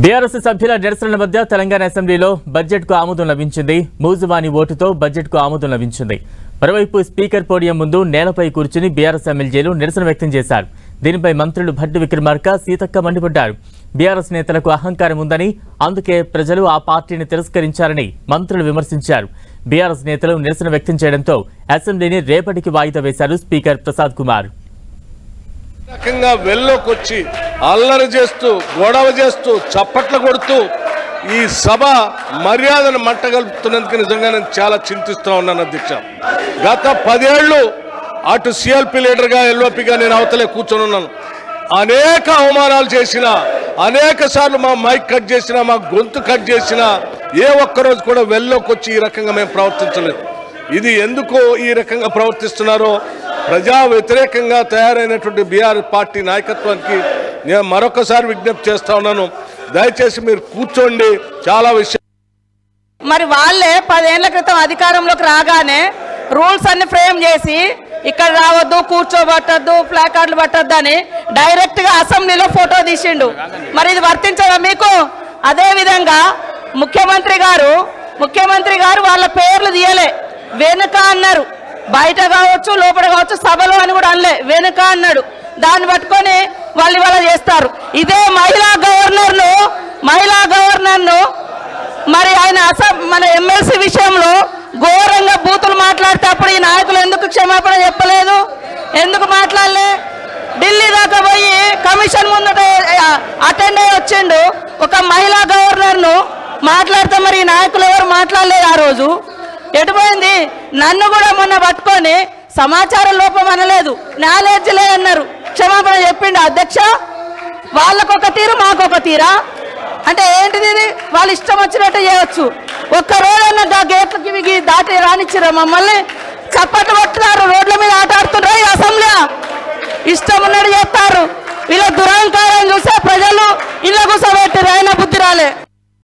BRS సభ్యుల నిరసనల మధ్య తెలంగాణ అసెంబ్లీలో బడ్జెట్ కు ఆమోదం లభించింది. మూజువాని ఓటుతో బడ్జెట్ కు ఆమోదం లభించింది. మరోవైపు స్పీకర్ పోడియం ముందు నేలపై కూర్చుని బీఆర్ఎస్ ఎమ్మెల్యేలు నిరసన వ్యక్తం చేశారు. దీనిపై మంత్రులు భట్టి విక్రమార్క, సీతక్క మండిపడ్డారు. బీఆర్ఎస్ నేతలకు అహంకారం ఉందని, అందుకే ప్రజలు ఆ పార్టీని తిరస్కరించారని మంత్రులు విమర్శించారు. బీఆర్ఎస్ నేతలు నిరసన వ్యక్తం చేయడంతో అసెంబ్లీని రేపటికి వాయిదా వేశారు స్పీకర్ ప్రసాద్ కుమార్. రకంగా వెల్లోకొచ్చి అల్లరి చేస్తూ గొడవ చేస్తూ చప్పట్లు కొడుతూ ఈ సభ మర్యాదను మంటగలుపుతున్నందుకు నిజంగా నేను చాలా చింతిస్తూ ఉన్నాను అధ్యక్ష. గత 10 ఏళ్ళు అటు సిఎల్పి లీడర్గా ఎల్ఓపిగా నేను అవతలే కూర్చొని ఉన్నాను. అనేక అవమానాలు చేసిన, అనేక సార్లు మా మైక్ కట్ చేసిన, మా గొంతు కట్ చేసిన, ఏ ఒక్కరోజు కూడా వెల్లోకొచ్చి ఈ రకంగా మేము ప్రవర్తించలేదు. ఇది ఎందుకు ఈ రకంగా ప్రవర్తిస్తున్నారో ప్రజా వ్యతిరేకంగా తయారైనటువంటి బీఆర్ఎస్ పార్టీ నాయకత్వానికి నేను మరొకసారి విజ్ఞప్తి చేస్తా ఉన్నాను. దయచేసి మీరు కూర్చోండి. చాలా విషయం మరి వాళ్ళే 10 ఏళ్ల క్రితం అధికారంలోకి రాగానే రూల్స్ అన్ని ఫ్రేమ్ చేసి ఇక్కడ రావద్దు, కూర్చోబట్టద్దు, ప్లాకార్డులు పట్టద్దు అని డైరెక్ట్ గా అసెంబ్లీలో ఫోటో తీసిండు. మరి ఇది వర్తించదా మీకు? అదే విధంగా ముఖ్యమంత్రి గారు వాళ్ళ పేర్లు తీయలే, వెనుక అన్నారు. బయట కావచ్చు, లోపల కావచ్చు, సభలో అని కూడా అనలే, వెనుక అన్నాడు. దాన్ని పట్టుకొని వాళ్ళు ఇవాళ చేస్తారు. ఇదే మహిళా గవర్నర్ను మరి ఆయన మన ఎమ్మెల్సీ విషయంలో ఘోరంగా బూతులు మాట్లాడితే అప్పుడు ఈ నాయకులు ఎందుకు క్షమాపణ చెప్పలేదు? ఎందుకు మాట్లాడలే? ఢిల్లీ దాకా పోయి కమిషన్ ముందట అటెండ్ అయ్యి వచ్చిండు. ఒక మహిళా గవర్నర్ను మాట్లాడితే మరి ఈ నాయకులు ఎవరు మాట్లాడలేదు ఆ రోజు. ఎటుపోయింది? నన్ను కూడా మొన్న పట్టుకొని సమాచార లోపం అనలేదు, నాలెడ్జ్ లేదన్నారు, క్షమాపణ చెప్పిండు అధ్యక్ష. వాళ్ళకొక తీరు, మాకొక తీరా? అంటే ఏంటిది? ఇది వాళ్ళు ఇష్టం వచ్చినట్టు చేయవచ్చు. ఒక్కరోజన్నా గేట్లకి దాటి రానిచ్చిరా మమ్మల్ని? చప్పట్లు కొట్టున్నారు, రోడ్ల మీద ఆట ఆడుతున్నారు. ఈ అసెంబ్లీ ఇష్టం ఉన్నట్టు చేస్తారు. వీళ్ళ దురహంకారం చూసే ప్రజలు ఇళ్ళ కూర్చోబెట్టారు, అయినా బుద్ధి రాలే.